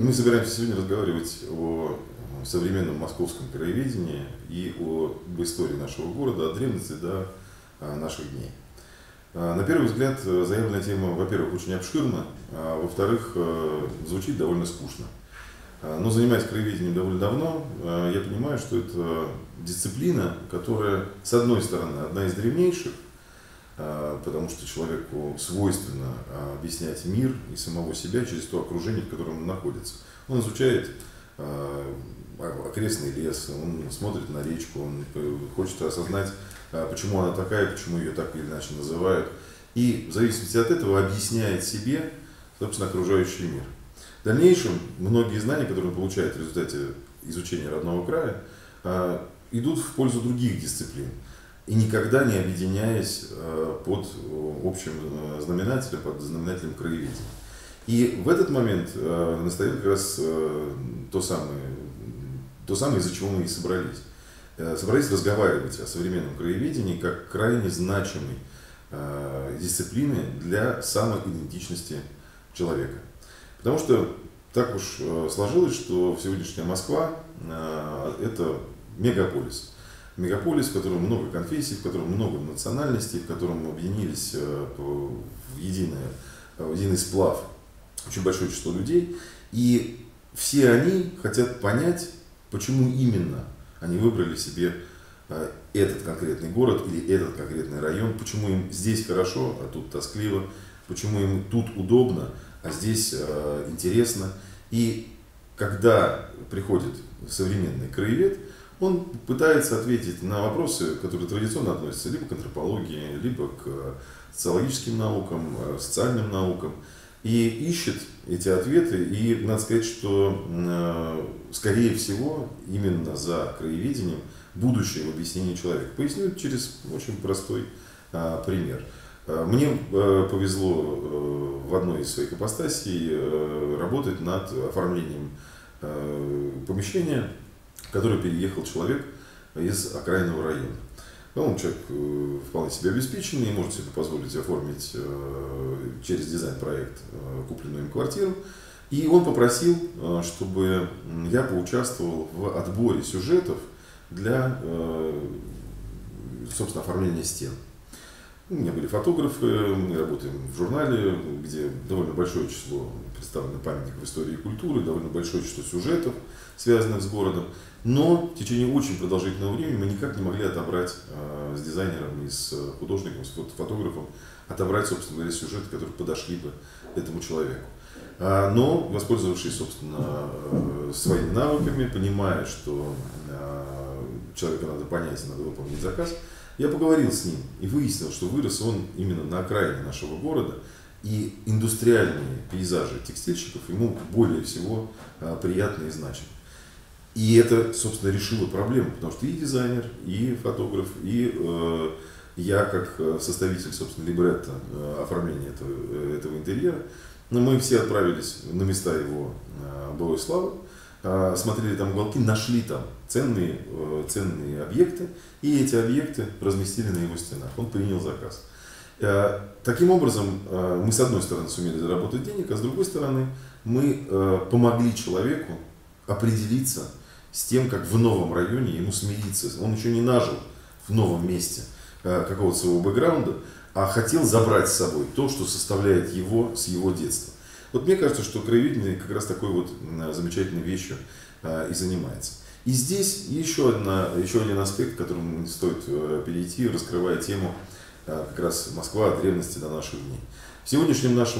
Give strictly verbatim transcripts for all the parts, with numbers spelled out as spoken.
Мы собираемся сегодня разговаривать о современном московском краеведении и о, об истории нашего города, от древности до наших дней. На первый взгляд, заявленная тема, во-первых, очень обширна, а во-вторых, звучит довольно скучно. Но занимаясь краеведением довольно давно, я понимаю, что это дисциплина, которая, с одной стороны, одна из древнейших, потому что человеку свойственно объяснять мир и самого себя через то окружение, в котором он находится. Он изучает окрестный лес, он смотрит на речку, он хочет осознать, почему она такая, почему ее так или иначе называют. И в зависимости от этого объясняет себе, собственно, окружающий мир. В дальнейшем многие знания, которые он получает в результате изучения родного края, идут в пользу других дисциплин. И никогда не объединяясь под общим знаменателем, под знаменателем краеведения. И в этот момент настает как раз то самое, то самое, из-за чего мы и собрались. Собрались разговаривать о современном краеведении как крайне значимой дисциплины для самоидентичности человека. Потому что так уж сложилось, что сегодняшняя Москва – это мегаполис. Мегаполис, в котором много конфессий, в котором много национальностей, в котором объединились в, единое, в единый сплав очень большое число людей. И все они хотят понять, почему именно они выбрали себе этот конкретный город или этот конкретный район, почему им здесь хорошо, а тут тоскливо, почему им тут удобно, а здесь интересно. И когда приходит современный краевед, он пытается ответить на вопросы, которые традиционно относятся либо к антропологии, либо к социологическим наукам, социальным наукам, и ищет эти ответы. И надо сказать, что, скорее всего, именно за краеведением будущее в объяснении человека. Поясню через очень простой пример. Мне повезло в одной из своих ипостасей работать над оформлением помещения, в который переехал человек из окраинного района. Он человек вполне себе обеспеченный, может себе позволить оформить через дизайн-проект купленную им квартиру. И он попросил, чтобы я поучаствовал в отборе сюжетов для, собственно, оформления стен. У меня были фотографы, мы работаем в журнале, где довольно большое число представлено памятников истории и культуры, довольно большое число сюжетов, связанных с городом. Но в течение очень продолжительного времени мы никак не могли отобрать э, с дизайнером и с художником, с фотографом, отобрать, собственно говоря, сюжеты, которые подошли бы этому человеку. А, но, воспользовавшись, собственно, э, своими навыками, понимая, что э, человека надо понять и надо выполнить заказ, я поговорил с ним и выяснил, что вырос он именно на окраине нашего города, и индустриальные пейзажи текстильщиков ему более всего э, приятны и значимы. И это, собственно, решило проблему, потому что и дизайнер, и фотограф, и э, я, как составитель, собственно, либретто э, оформления этого, этого интерьера, но мы все отправились на места его э, былой славы, э, смотрели там уголки, нашли там ценные, э, ценные объекты, и эти объекты разместили на его стенах. Он принял заказ. Э, таким образом, э, мы, с одной стороны, сумели заработать денег, а с другой стороны, мы э, помогли человеку определиться с тем, как в новом районе ему смириться. Он еще не нажил в новом месте какого-то своего бэкграунда, а хотел забрать с собой то, что составляет его с его детства. Вот мне кажется, что краеведение как раз такой вот замечательной вещью и занимается. И здесь еще, одна, еще один аспект, к которому стоит перейти, раскрывая тему как раз Москва от древности до наших дней. В сегодняшнем нашем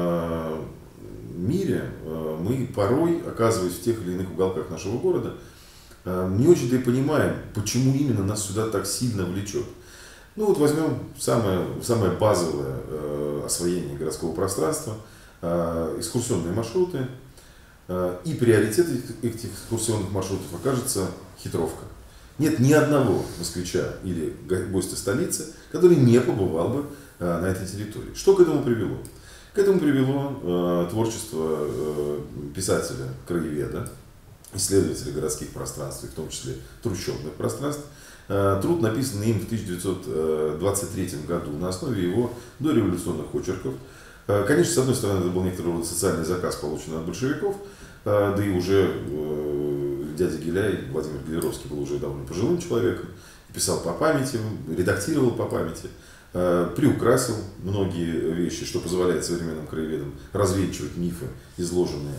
мире мы порой, оказываясь в тех или иных уголках нашего города, не очень-то и понимаем, почему именно нас сюда так сильно влечет. Ну вот возьмем самое, самое базовое освоение городского пространства, экскурсионные маршруты, и приоритет этих экскурсионных маршрутов окажется хитровка. Нет ни одного москвича или гостя столицы, который не побывал бы на этой территории. Что к этому привело? К этому привело э, творчество э, писателя-краеведа, исследователя городских пространств, в том числе трущобных пространств. Э, труд, написанный им в тысяча девятьсот двадцать третьем году на основе его дореволюционных очерков, Конечно, с одной стороны, это был некоторый социальный заказ, полученный от большевиков, да и уже дядя Гиляй, Владимир Гелеровский, был уже довольно пожилым человеком, писал по памяти, редактировал по памяти, приукрасил многие вещи, что позволяет современным краеведам развенчивать мифы, изложенные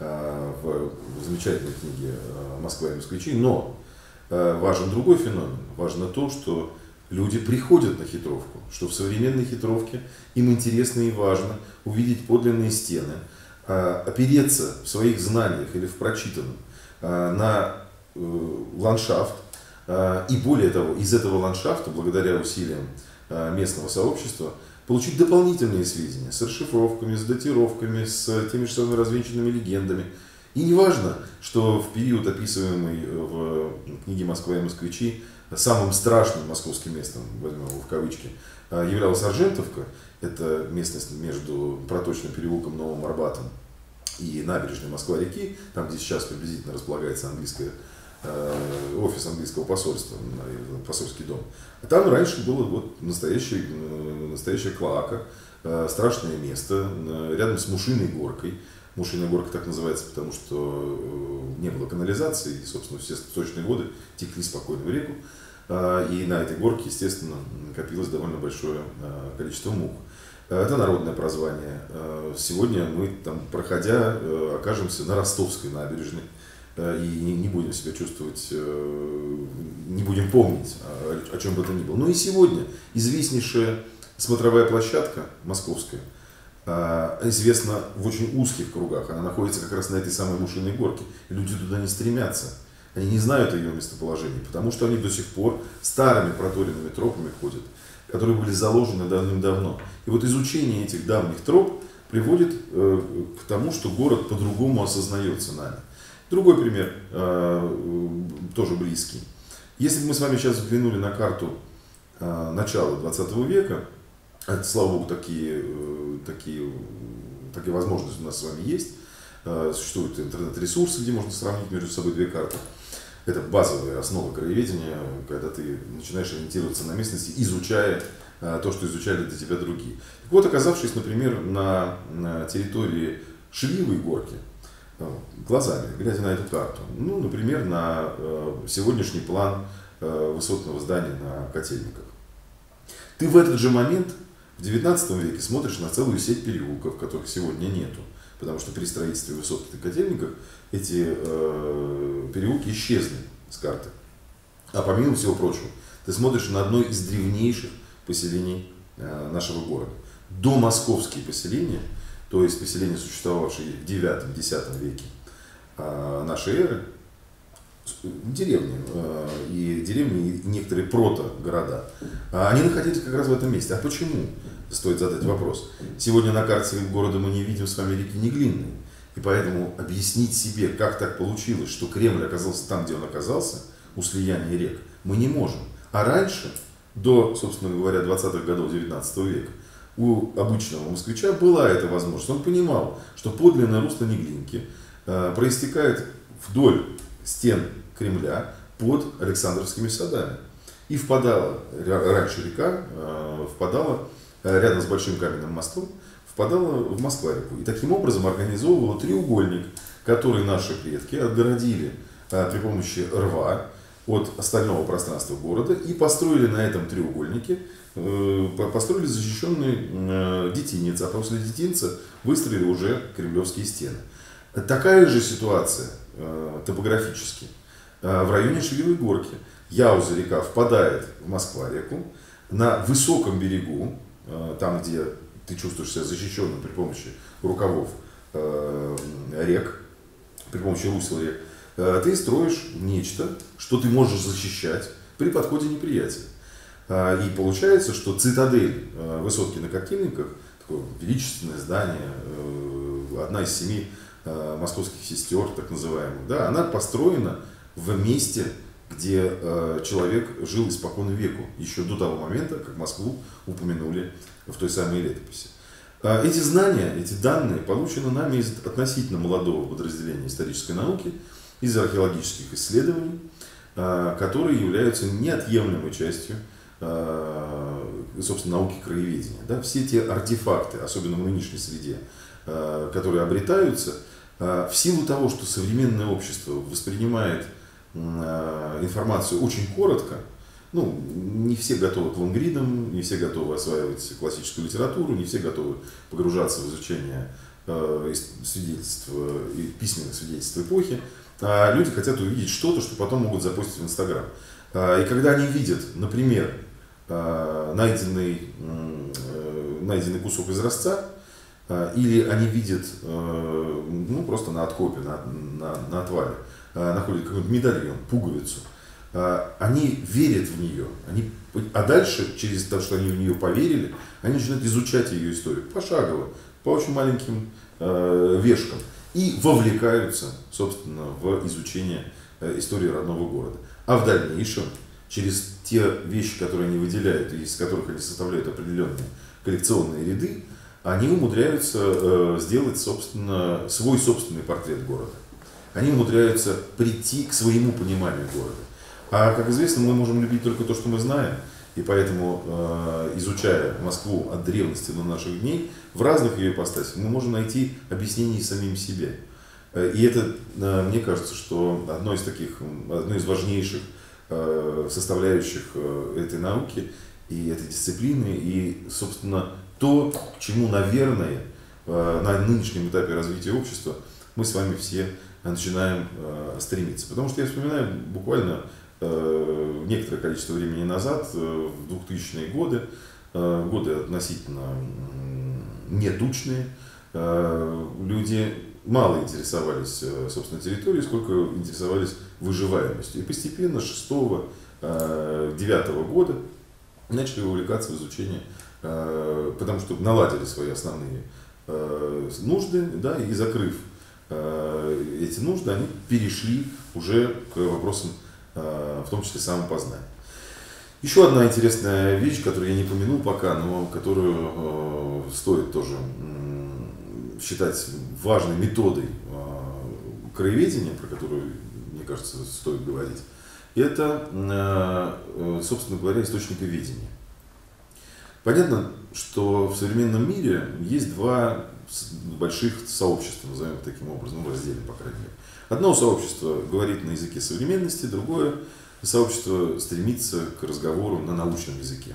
в замечательной книге «Москва и москвичи». Но важен другой феномен. Важно то, что люди приходят на хитровку, что в современной хитровке им интересно и важно увидеть подлинные стены, опереться в своих знаниях или в прочитанном на ландшафт. И более того, из этого ландшафта, благодаря усилиям местного сообщества, получить дополнительные сведения с расшифровками, с датировками, с теми же самыми развенчанными легендами. И не важно, что в период, описываемый в книге «Москва и москвичи», самым страшным московским местом, возьмем его в кавычки, являлась Аржентовка. Это местность между Проточным переулком, Новым Арбатом и набережной Москва-реки, там, где сейчас приблизительно располагается английская, э, офис английского посольства, посольский дом. А там раньше было вот настоящая, настоящая клоака, э, страшное место, э, рядом с Мушиной горкой. Мушиная горка так называется, потому что э, не было канализации, и, собственно, все сточные воды текли спокойно в реку. Э, и на этой горке, естественно, накопилось довольно большое э, количество мух. Это народное прозвание. Сегодня мы, там, проходя, окажемся на Ростовской набережной и не будем себя чувствовать, не будем помнить о чем бы то ни было. Но и сегодня известнейшая смотровая площадка московская известна в очень узких кругах. Она находится как раз на этой самой Мушиной горке. И люди туда не стремятся. Они не знают о ее местоположении, потому что они до сих пор старыми проторенными тропами ходят, которые были заложены давным-давно. И вот изучение этих давних троп приводит э, к тому, что город по-другому осознается нами. Другой пример, э, тоже близкий. Если бы мы с вами сейчас взглянули на карту э, начала двадцатого века, это, слава богу, такие, э, такие, такие возможности у нас с вами есть. Э, существуют интернет-ресурсы, где можно сравнить между собой две карты. Это базовая основа краеведения, когда ты начинаешь ориентироваться на местности, изучая а, то, что изучали для тебя другие. Так вот, оказавшись, например, на, на территории Шевиловой горки, глазами, глядя на эту карту, ну, например, на э, сегодняшний план э, высотного здания на Котельниках, ты в этот же момент, в девятнадцатом веке, смотришь на целую сеть переулков, которых сегодня нету. Потому что при строительстве высотки на Котельниках эти э, переулки исчезли с карты. А помимо всего прочего, ты смотришь на одно из древнейших поселений э, нашего города. Домосковские поселения, то есть поселения, существовавшие в девятом-десятом веке э, нашей эры, деревни, э, и деревни, и некоторые прото-города, они находились как раз в этом месте. А почему? Стоит задать вопрос. Сегодня на карте города мы не видим с вами реки Неглинной. И поэтому объяснить себе, как так получилось, что Кремль оказался там, где он оказался, у слияния рек, мы не можем. А раньше, до, собственно говоря, двадцатых годов девятнадцатого века, у обычного москвича была эта возможность. Он понимал, что подлинное русло Неглинки э, проистекает вдоль стен Кремля под Александровскими садами. И впадала, раньше река э, впадала рядом с Большим каменным мостом, впадала в Москва-реку. И таким образом организовывала треугольник, который наши предки отгородили а, при помощи рва от остального пространства города и построили на этом треугольнике, э, построили защищенный э, детинец, а после детинца выстроили уже кремлевские стены. Такая же ситуация э, топографически э, в районе Шевиловой горки. Яуза река впадает в Москва-реку на высоком берегу, там, где ты чувствуешь себя защищенным при помощи рукавов э, рек, при помощи русел рек, э, ты строишь нечто, что ты можешь защищать при подходе неприятеля. Э, и получается, что цитадель э, высотки на Котельниках, такое величественное здание, э, одна из семи э, московских сестер, так называемых, да, она построена в месте, где э, человек жил испокон веку, еще до того момента, как Москву упомянули в той самой летописи. Э, эти знания, эти данные получены нами из относительно молодого подразделения исторической науки, из археологических исследований, э, которые являются неотъемлемой частью собственно, науки краеведения. Да? Все те артефакты, особенно в нынешней среде, которые обретаются, в силу того, что современное общество воспринимает информацию очень коротко, ну, не все готовы к лонгридам, не все готовы осваивать классическую литературу, не все готовы погружаться в изучение э, свидетельств, и письменных свидетельств эпохи. А люди хотят увидеть что-то, что потом могут запостить в Инстаграм. А, и когда они видят, например, э, найденный, э, найденный кусок изразца, э, или они видят э, ну, просто на откопе, на, на, на отвале, э, находят какой-нибудь медальон, пуговицу, они верят в нее, они, а дальше, через то, что они в нее поверили, они начинают изучать ее историю пошагово, по очень маленьким э, вешкам и вовлекаются, собственно, в изучение э, истории родного города. А в дальнейшем, через те вещи, которые они выделяют, и из которых они составляют определенные коллекционные ряды, они умудряются э, сделать, собственно, свой собственный портрет города. Они умудряются прийти к своему пониманию города. А, как известно, мы можем любить только то, что мы знаем, и поэтому, э, изучая Москву от древности до наших дней, в разных ее ипостасях мы можем найти объяснение самим себе. И это, э, мне кажется, что одно из таких, одно из важнейших э, составляющих э, этой науки и этой дисциплины, и, собственно, то, к чему, наверное, э, на нынешнем этапе развития общества мы с вами все начинаем э, стремиться. Потому что я вспоминаю буквально некоторое количество времени назад, в двухтысячные годы, годы относительно нетучные, люди мало интересовались, собственно, территорией, сколько интересовались выживаемостью. И постепенно с шестого девятого года начали увлекаться в изучении, потому что наладили свои основные нужды, да, и закрыв эти нужды, они перешли уже к вопросам, в том числе самопознания. Еще одна интересная вещь, которую я не помянул пока, но которую э, стоит тоже э, считать важной методой э, краеведения, про которую, мне кажется, стоит говорить, это, э, собственно говоря, источниковедение. Понятно, что в современном мире есть два больших сообщества, назовем их таким образом, ну, разделим, по крайней мере. Одно сообщество говорит на языке современности, другое сообщество стремится к разговору на научном языке.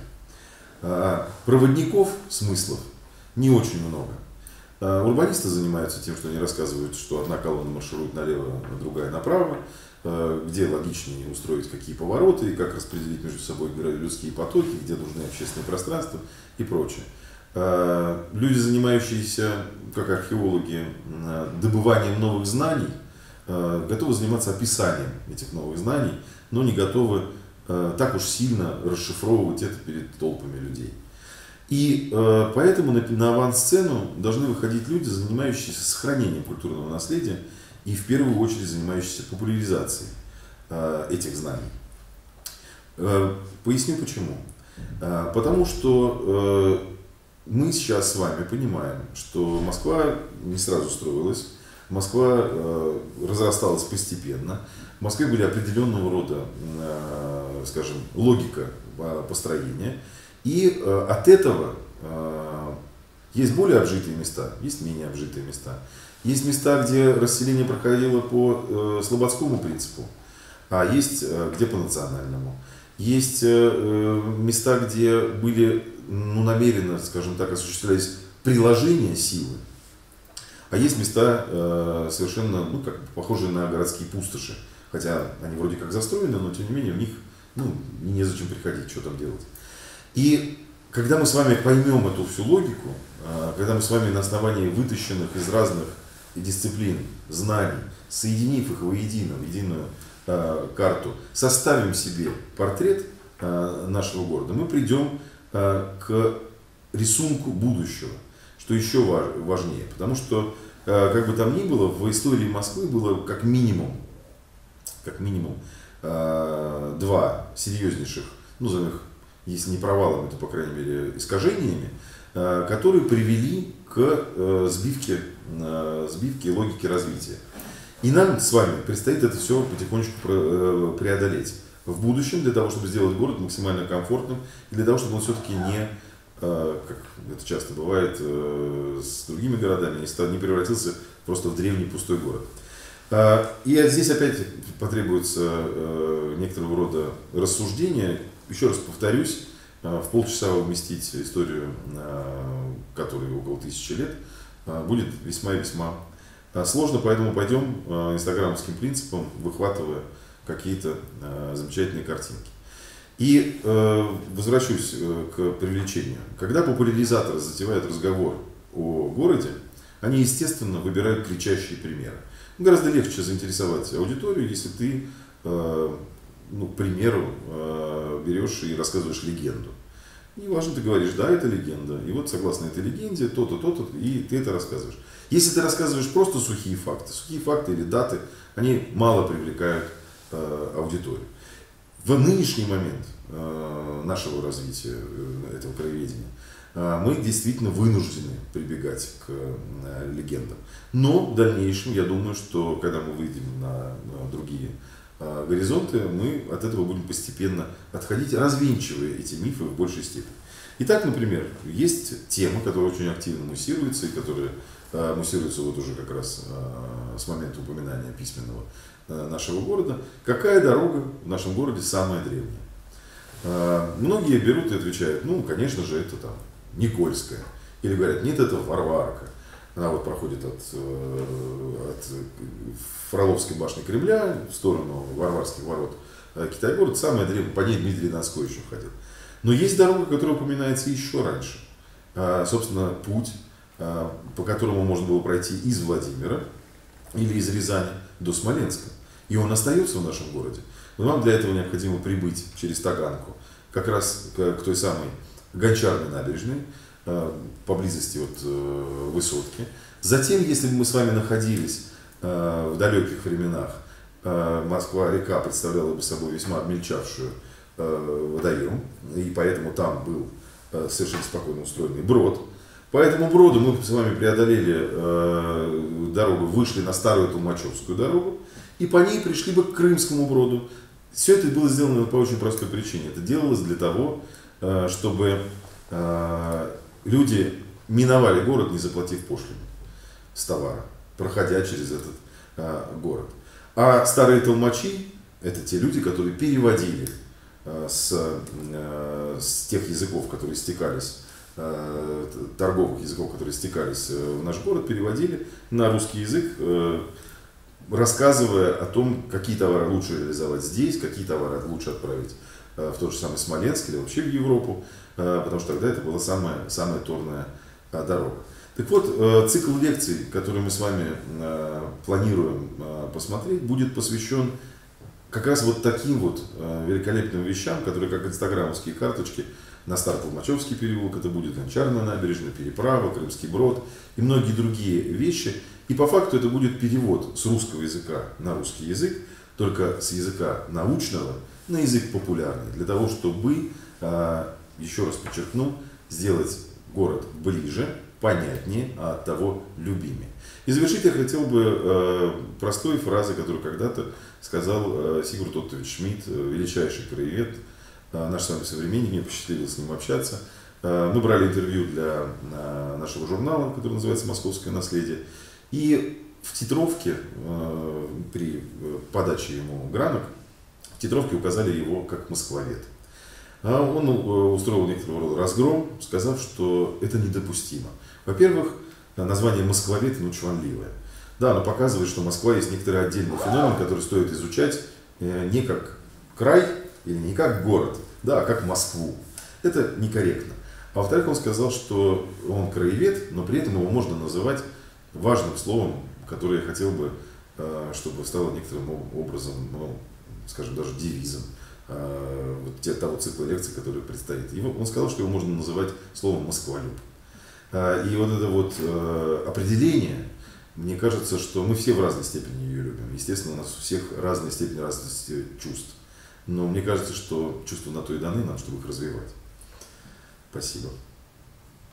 Проводников смыслов не очень много. Урбанисты занимаются тем, что они рассказывают, что одна колонна марширует налево, а другая направо, где логичнее устроить какие повороты, как распределить между собой людские потоки, где нужны общественные пространства и прочее. Люди, занимающиеся, как археологи, добыванием новых знаний, готовы заниматься описанием этих новых знаний, но не готовы так уж сильно расшифровывать это перед толпами людей. И поэтому на авансцену должны выходить люди, занимающиеся сохранением культурного наследия и в первую очередь занимающиеся популяризацией этих знаний. Поясню почему. Потому что мы сейчас с вами понимаем, что Москва не сразу строилась, Москва э, разрасталась постепенно. В Москве были определенного рода, э, скажем, логика э, построения. И э, от этого э, есть более обжитые места, есть менее обжитые места. Есть места, где расселение проходило по э, слободскому принципу, а есть э, где по национальному. Есть э, места, где были, ну, намеренно, скажем так, осуществлялись приложения силы. А есть места э, совершенно, ну, как, похожие на городские пустоши. Хотя они вроде как застроены, но тем не менее в них, ну, незачем приходить, что там делать. И когда мы с вами поймем эту всю логику, э, когда мы с вами на основании вытащенных из разных дисциплин знаний, соединив их воедино, в единую э, карту, составим себе портрет э, нашего города, мы придем э, к рисунку будущего. Что еще важнее, потому что, как бы там ни было, в истории Москвы было как минимум, как минимум два серьезнейших, ну, назовем их, если не провалами, то, по крайней мере, искажениями, которые привели к сбивке, сбивке логики развития. И нам с вами предстоит это все потихонечку преодолеть. в будущем для того, чтобы сделать город максимально комфортным и для того, чтобы он все-таки не, как это часто бывает с другими городами, не превратился просто в древний пустой город. И здесь опять потребуется некоторого рода рассуждения. Еще раз повторюсь, в полчаса уместить историю, которой около тысячи лет, будет весьма и весьма сложно, поэтому пойдем инстаграмовским принципом, выхватывая какие-то замечательные картинки. И возвращусь к привлечению. Когда популяризаторы затевают разговор о городе, они, естественно, выбирают кричащие примеры. Гораздо легче заинтересовать аудиторию, если ты, ну, к примеру, берешь и рассказываешь легенду. И важно, ты говоришь, да, это легенда, и вот согласно этой легенде, то-то, то-то, и ты это рассказываешь. Если ты рассказываешь просто сухие факты, сухие факты или даты, они мало привлекают э, аудиторию. В нынешний момент э, нашего развития э, этого краеведения э, мы действительно вынуждены прибегать к э, легендам. Но в дальнейшем, я думаю, что когда мы выйдем на, на другие горизонты, мы от этого будем постепенно отходить, развенчивая эти мифы в большей степени. Итак, например, есть тема, которая очень активно муссируется, и которая э, муссируется вот уже как раз э, с момента упоминания письменного э, нашего города. Какая дорога в нашем городе самая древняя? Э, многие берут и отвечают, ну, конечно же, это там Никольская. Или говорят, нет, это Варварка. Она вот проходит от, от Фроловской башни Кремля в сторону Варварских ворот Китай-город. Самая древняя, по ней Дмитрий Донской еще ходил. Но есть дорога, которая упоминается еще раньше. Собственно, путь, по которому можно было пройти из Владимира или из Рязани до Смоленска. И он остается в нашем городе. Но нам для этого необходимо прибыть через Таганку, как раз к той самой Гончарной набережной, поблизости от э, Высотки. Затем, если бы мы с вами находились э, в далеких временах, э, Москва-река представляла бы собой весьма обмельчавшую э, водоем, и поэтому там был э, совершенно спокойно устроенный брод. По этому броду мы с вами преодолели э, дорогу, вышли на старую Толмачевскую дорогу, и по ней пришли бы к Крымскому броду. Все это было сделано по очень простой причине. Это делалось для того, э, чтобы э, люди миновали город, не заплатив пошлину с товара, проходя через этот а, город. А старые толмачи – это те люди, которые переводили а, с, а, с тех языков, которые стекались, а, торговых языков, которые стекались в наш город, переводили на русский язык, а, рассказывая о том, какие товары лучше реализовать здесь, какие товары лучше отправить а, в тот же самый Смоленск или вообще в Европу. Потому что тогда это была самая, самая торная дорога. Так вот, цикл лекций, который мы с вами планируем посмотреть, будет посвящен как раз вот таким вот великолепным вещам, которые как инстаграмовские карточки на Старо-Толмачевский переулок, это будет Гончарная набережная, переправа, Крымский брод и многие другие вещи. И по факту это будет перевод с русского языка на русский язык, только с языка научного на язык популярный, для того, чтобы, еще раз подчеркну, сделать город ближе, понятнее, а от того любимее. И завершить я хотел бы э, простой фразой, которую когда-то сказал э, Сигурд Оттович Шмидт, величайший краевед, э, наш с вами современник, мне посчастливилось с ним общаться. Э, мы брали интервью для э, нашего журнала, который называется «Московское наследие». И в титровке, э, при подаче ему гранок, в титровке указали его как москвовед. Он устроил некоторого рода разгром, сказав, что это недопустимо. Во-первых, название «Москвовед» ну, чванливое. Да, оно показывает, что Москва есть некоторый отдельный феномен, который стоит изучать не как край или не как город, да, а как Москву. Это некорректно. А во-вторых, он сказал, что он краевед, но при этом его можно называть важным словом, которое я хотел бы, чтобы стало некоторым образом, ну, скажем, даже девизом вот те, того цикла лекций, который предстоит. Его, он сказал, что его можно называть словом «москволюб». И вот это вот определение, мне кажется, что мы все в разной степени ее любим. Естественно, у нас у всех разная степень разности чувств. Но мне кажется, что чувства на то и даны нам, чтобы их развивать. Спасибо.